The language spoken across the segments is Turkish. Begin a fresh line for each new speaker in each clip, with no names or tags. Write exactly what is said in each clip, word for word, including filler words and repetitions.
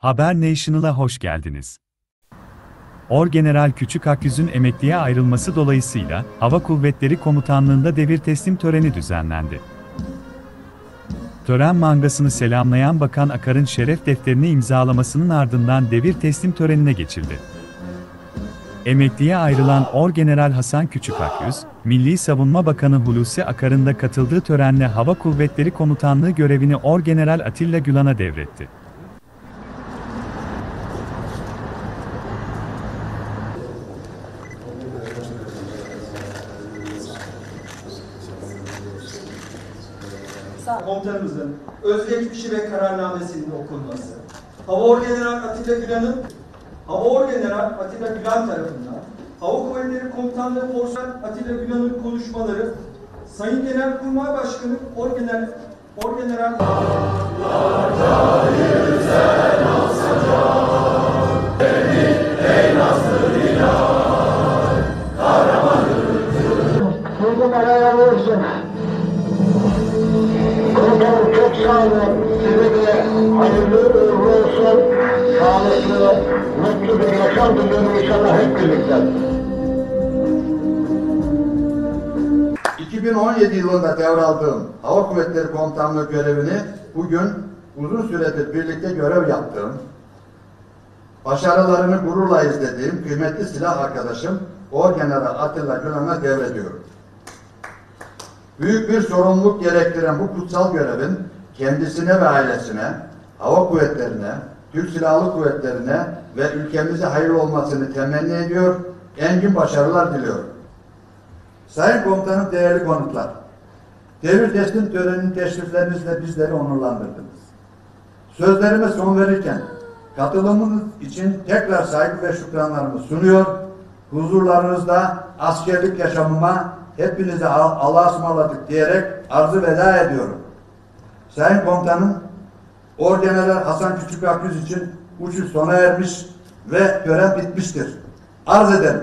Haber National'a hoş geldiniz. Orgeneral Küçük Akyüz'ün emekliye ayrılması dolayısıyla Hava Kuvvetleri Komutanlığı'nda devir teslim töreni düzenlendi. Tören mangasını selamlayan Bakan Akar'ın şeref defterini imzalamasının ardından devir teslim törenine geçildi. Emekliye ayrılan Orgeneral Hasan Küçük Akyüz, Milli Savunma Bakanı Hulusi Akar'ın da katıldığı törenle Hava Kuvvetleri Komutanlığı görevini Orgeneral Atilla Gülan'a devretti.
Komutanımızın özgeçmişi ve kararnamesinin okunması, Hava Orgeneral Atilla Gülan'ın Hava Orgeneral Atilla Gülan tarafından Hava Kuvvetleri Komutanlığı Forsal Atilla Gülan'ın konuşmaları, Sayın Genelkurmay Başkanı Orgeneral Orgeneral
Komutanım çok sağ olun. Size de hayırlı uğurlu olsun. Sağlıklı, mutlu bir yaşam diliyorum inşallah hep birlikte.
iki bin on yedi yılında devraldığım Hava Kuvvetleri Komutanlığı görevini bugün uzun süredir birlikte görev yaptığım, başarılarını gururla izlediğim kıymetli silah arkadaşım Orgeneral Atilla Gülan'a devrediyorum. Büyük bir sorumluluk gerektiren bu kutsal görevin kendisine ve ailesine, hava kuvvetlerine, Türk Silahlı Kuvvetlerine ve ülkemize hayırlı olmasını temenni ediyor, engin başarılar diliyorum. Sayın Komutanım, değerli konuklar, devir teslim töreninin teşriflerinizle bizleri onurlandırdınız. Sözlerime son verirken katılımınız için tekrar saygı ve şükranlarımı sunuyor, huzurlarınızda askerlik yaşamıma hepinize Allah'a ısmarladık diyerek arzı veda ediyorum. Sayın Komutanım, Orgeneral Hasan Küçük Akyüz için uçuş sona ermiş ve tören bitmiştir. Arz ederim.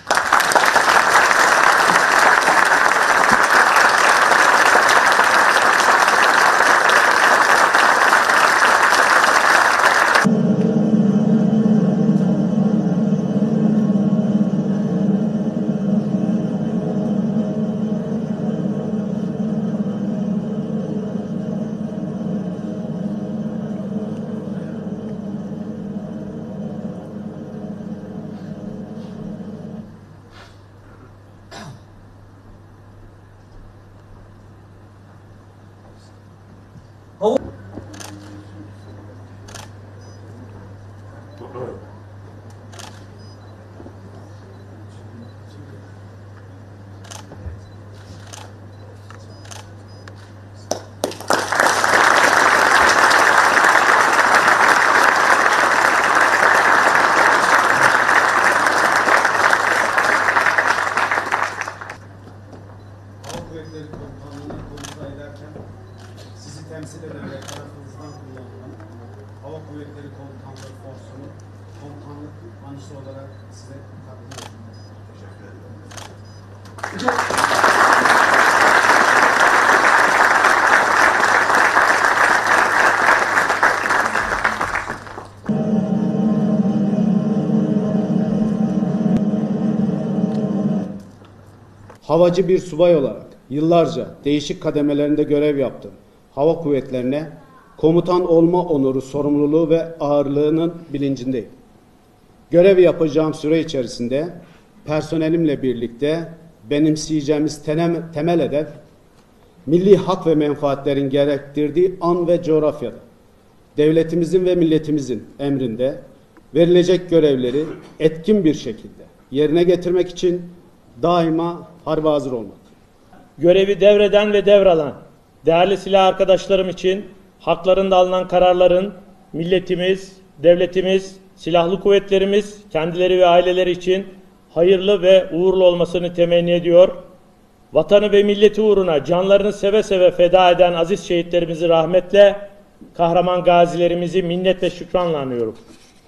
Sizi temsil ederek tarafınızdan kullanılan Hava Kuvvetleri Komutanlığı Forsu'nu komutanlık anısı olarak size takdim ediyorum. Teşekkür ederim. Havacı bir subay olarak yıllarca değişik kademelerinde görev yaptım. Hava kuvvetlerine komutan olma onuru, sorumluluğu ve ağırlığının bilincindeyim. Görev yapacağım süre içerisinde personelimle birlikte benimseyeceğimiz temel hedef, milli hak ve menfaatlerin gerektirdiği an ve coğrafyada, devletimizin ve milletimizin emrinde verilecek görevleri etkin bir şekilde yerine getirmek için daima harbe hazır olmak.
Görevi devreden ve devralan değerli silah arkadaşlarım için haklarında alınan kararların milletimiz, devletimiz, silahlı kuvvetlerimiz, kendileri ve aileleri için hayırlı ve uğurlu olmasını temenni ediyor. Vatanı ve milleti uğruna canlarını seve seve feda eden aziz şehitlerimizi rahmetle, kahraman gazilerimizi minnet ve şükranla anıyorum.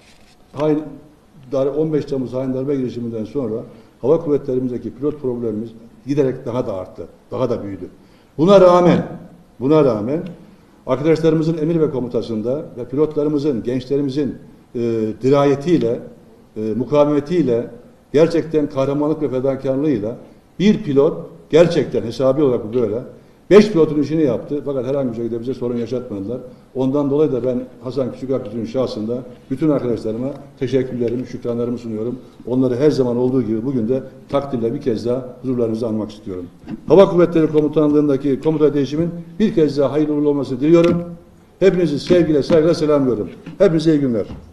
on beş Temmuz hain darbe girişiminden sonra hava kuvvetlerimizdeki pilot problemimiz giderek daha da arttı, daha da büyüdü. Buna rağmen, buna rağmen arkadaşlarımızın emir ve komutasında ve pilotlarımızın, gençlerimizin e, dirayetiyle, e, mukavemetiyle, gerçekten kahramanlık ve fedakarlığıyla bir pilot gerçekten hesabı olarak bu böyle. Beş pilotun işini yaptı fakat herhangi bir şekilde bize sorun yaşatmadılar. Ondan dolayı da ben Hasan Küçükakgüz'ün şahsında bütün arkadaşlarıma teşekkürlerimi, şükranlarımı sunuyorum. Onları her zaman olduğu gibi bugün de takdirle bir kez daha huzurlarınızı anmak istiyorum. Hava Kuvvetleri Komutanlığı'ndaki komuta değişimin bir kez daha hayırlı uğurlu olmasını diliyorum. Hepinizi sevgiyle, saygıyla selamlıyorum. Hepinize iyi günler.